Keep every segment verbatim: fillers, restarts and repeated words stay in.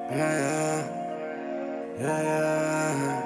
Yeah, yeah, yeah, yeah.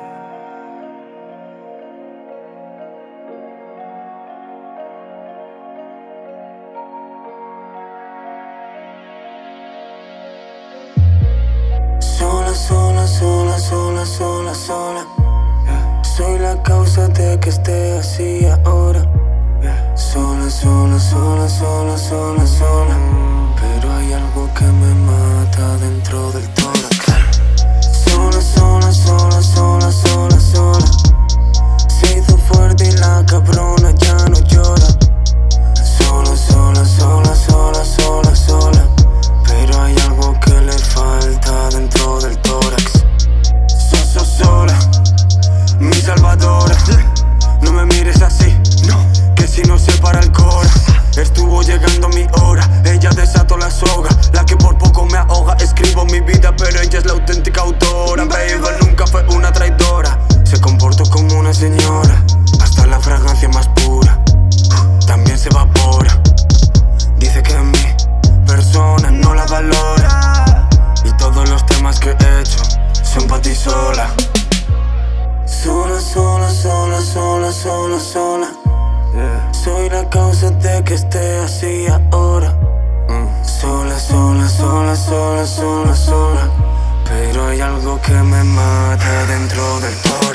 Sola, sola, sola, sola, sola, sola. Yeah. Soy la causa de que esté así ahora. Yeah. Sola, sola, sola, sola, sola, sola. Mm. Pero hay algo que me mata dentro del tórax. Sola, sola, sola, sola, sola, sola. Se hizo fuerte y la cabrona ya no llora. Sola, sola, sola, sola, sola, sola. Pero hay algo que le falta dentro del tórax. So, so, sola, mi salvadora. No me mires así, no, que si no se para el cora. Estuvo llegando mi hora, ella desató la soga, la que por poco me ahoga. Escribo mi vida, pero ella es la auténtica autora. B.REIRON nunca fue una traidora, se comportó como una señora. Hasta la fragancia más pura también se evapora. Dice que mi persona no la valora, y todos los temas que he hecho son pa' ti sola. Sola, sola, sola, sola, sola, sola. Yeah. Soy la causa de que esté así ahora. mm. Sola, sola, sola, sola, sola, sola. Pero hay algo que me mata dentro del todo.